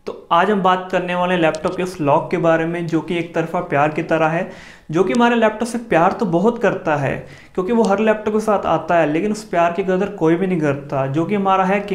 तो आज हम बात करने वाले लैपटॉप के उस लॉक के बारे में जो कि एक तरफा प्यार की तरह है, जो कि हमारे लैपटॉप से प्यार तो बहुत करता है क्योंकि वो हर लैपटॉप के साथ आता है, लेकिन उस प्यार की कदर कोई भी नहीं करता, जो कि हमारा है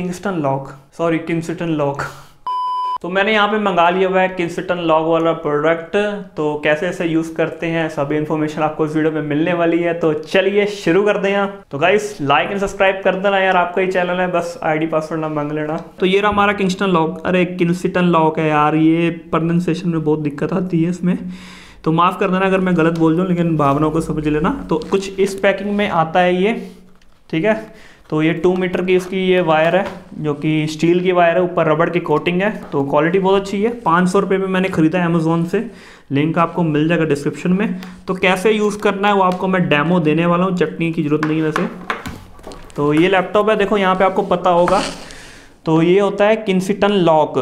किंगस्टन लॉक। तो मैंने यहाँ पे मंगा लिया हुआ है किंगस्टन लॉक वाला प्रोडक्ट। तो कैसे इसे यूज़ करते हैं सभी इन्फॉर्मेशन आपको इस वीडियो में मिलने वाली है। तो चलिए शुरू कर दें। तो गाइस लाइक एंड सब्सक्राइब कर देना यार, आपका ही चैनल है, बस आईडी पासवर्ड ना मांग लेना। तो ये रहा हमारा किंगस्टन लॉक। अरे किंगस्टन लॉक है यार, ये प्रोनाउंसिएशन में बहुत दिक्कत आती है इसमें, तो माफ़ कर देना अगर मैं गलत बोल जाऊँ, लेकिन भावनाओं को समझ लेना। तो कुछ इस पैकिंग में आता है ये, ठीक है। तो ये 2 मीटर की इसकी ये वायर है, जो कि स्टील की वायर है, ऊपर रबड़ की कोटिंग है। तो क्वालिटी बहुत अच्छी है। 500 रुपये में मैंने ख़रीदा अमेज़ोन से, लिंक आपको मिल जाएगा डिस्क्रिप्शन में। तो कैसे यूज़ करना है वो आपको मैं डेमो देने वाला हूँ, चटनी की ज़रूरत नहीं है वैसे। तो ये लैपटॉप है, देखो यहाँ पे आपको पता होगा। तो ये होता है किंगस्टन लॉक,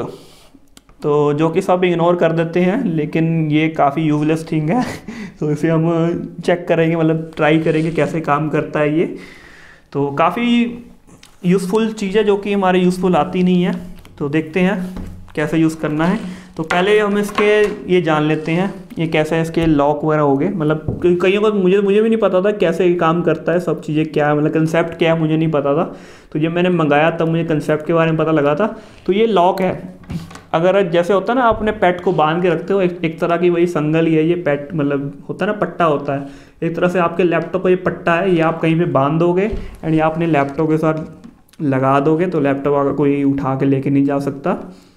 तो जो कि सब इग्नोर कर देते हैं, लेकिन ये काफ़ी यूजलेस थिंग है। तो इसे हम चेक करेंगे, मतलब ट्राई करेंगे कैसे काम करता है ये। तो काफ़ी यूज़फुल चीज़ है जो कि हमारे यूज़फुल आती नहीं है। तो देखते हैं कैसे यूज़ करना है। तो पहले हम इसके ये जान लेते हैं ये कैसे इसके लॉक वगैरह हो गए, मतलब कईयों को मुझे भी नहीं पता था कैसे ये काम करता है, सब चीज़ें क्या है, मतलब कंसेप्ट क्या है मुझे नहीं पता था। तो जब मैंने मंगाया तब मुझे कंसेप्ट के बारे में पता लगा था। तो ये लॉक है, अगर जैसे होता है ना अपने पेट को बांध के रखते हो, एक तरह की वही संगल ही है ये पेट, मतलब होता है ना पट्टा होता है, एक तरह से आपके लैपटॉप का ये पट्टा है, ये आप कहीं पे बांध दोगे एंड ये अपने लैपटॉप के साथ लगा दोगे, तो लैपटॉप अगर कोई उठा के लेके नहीं जा सकता।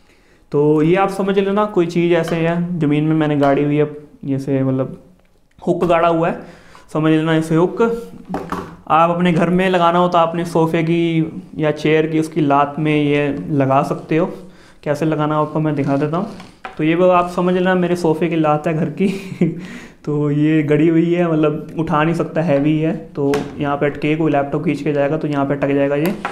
तो ये आप समझ लेना कोई चीज़ ऐसे है, ज़मीन में मैंने गाड़ी हुई है, जैसे मतलब हुक गाड़ा हुआ है, समझ लेना इसे हुक। आप अपने घर में लगाना हो तो अपने सोफ़े की या चेयर की उसकी लात में ये लगा सकते हो। कैसे लगाना आपको मैं दिखा देता हूँ। तो ये वो आप समझ लेना मेरे सोफ़े की लात है घर की। तो ये गड़ी हुई है, मतलब उठा नहीं सकता, हैवी है। तो यहाँ पे अटके कोई लैपटॉप खींच के जाएगा तो यहाँ पे अटक जाएगा ये।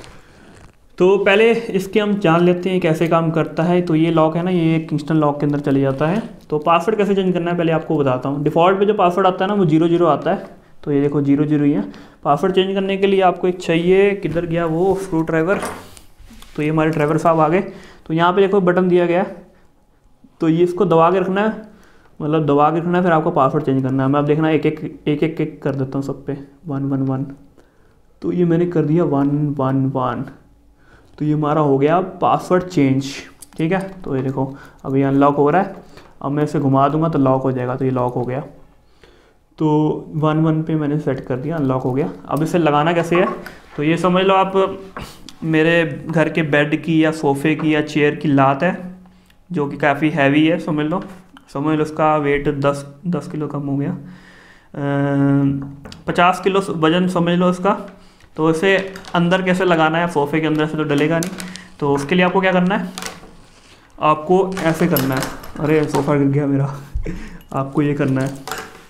तो पहले इसके हम जान लेते हैं कैसे काम करता है। तो ये लॉक है ना, ये किंगस्टन लॉक के अंदर चले जाता है। तो पासवर्ड कैसे चेंज करना है पहले आपको बताता हूँ। डिफ़ॉल्ट पे जो पासवर्ड आता है ना वो 00 आता है। तो ये देखो 00 ही है। पासवर्ड चेंज करने के लिए आपको एक चाहिए, किधर गया वो स्क्रू ड्राइवर। तो ये हमारे ड्राइवर साहब आ गए। तो यहाँ पे देखो बटन दिया गया, तो ये इसको दबा के रखना है, मतलब दबा के रखना है, फिर आपको पासवर्ड चेंज करना है। मैं अब देखना एक एक कर देता हूँ सब पे 111। तो ये मैंने कर दिया 111। तो ये हमारा हो गया पासवर्ड चेंज, ठीक है। तो ये देखो अब ये अनलॉक हो रहा है, अब मैं इसे घुमा दूंगा तो लॉक हो जाएगा। तो ये लॉक हो गया। तो 11 पे मैंने सेट कर दिया, अनलॉक हो गया। अब इसे लगाना कैसे है, तो ये समझ लो आप मेरे घर के बेड की या सोफ़े की या चेयर की लात है, जो कि काफ़ी हैवी है, समझ लो उसका वेट 10 किलो कम हो गया, 50 किलो वज़न समझ लो इसका। तो इसे अंदर कैसे लगाना है, सोफ़े के अंदर से तो डलेगा नहीं। तो उसके लिए आपको क्या करना है, आपको ऐसे करना है। अरे सोफ़ा गिर गया मेरा। आपको ये करना है,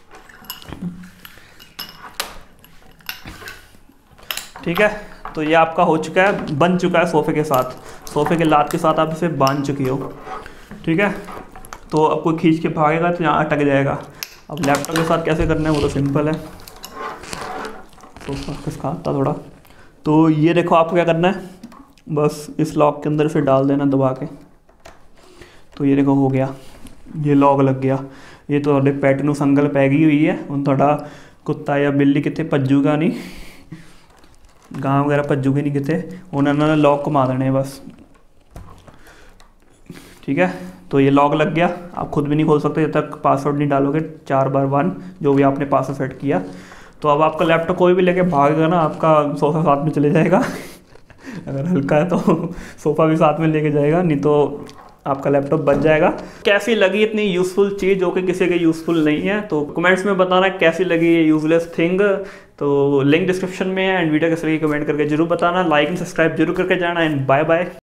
ठीक है। तो ये आपका हो चुका है, बन चुका है सोफ़े के साथ, सोफ़े के लात के साथ आप इसे बांध चुकी हो, ठीक है। तो अब कोई खींच के भागेगा तो यहाँ अटक जाएगा। अब लैपटॉप के साथ कैसे करना है वो तो सिंपल है, सोफ़ा किसका आता थोड़ा। तो ये देखो आपको क्या करना है, बस इस लॉक के अंदर से डाल देना दबा के। तो ये देखो हो गया, ये लॉक लग गया। ये तो थोड़े पैट नू संगल पै गई हुई है, ਹੁਣ ਤੁਹਾਡਾ ਕੁੱਤਾ ਜਾਂ ਬਿੱਲੀ ਕਿੱਥੇ ਭੱਜੂਗਾ नहीं, गाँव वगैरह भज्जूगी नहीं कितने, उन्होंने लॉक घुमा देने बस, ठीक है। तो ये लॉक लग गया, आप खुद भी नहीं खोल सकते जब तक पासवर्ड नहीं डालोगे 4 बार 1 जो भी आपने पासवर्ड सेट किया। तो अब आपका लैपटॉप कोई भी लेके भागेगा ना, आपका सोफ़ा साथ में चले जाएगा। अगर हल्का है तो सोफ़ा भी साथ में लेके जाएगा, नहीं तो आपका लैपटॉप बच जाएगा। कैसी लगी इतनी यूज़फुल चीज़ जो कि किसी के यूज़फुल नहीं है, तो कमेंट्स में बताना कैसी लगी ये यूज़लेस थिंग। तो लिंक डिस्क्रिप्शन में है एंड वीडियो कैसे लगी कमेंट करके जरूर बताना। लाइक एंड सब्सक्राइब जरूर करके जाना एंड बाय बाय।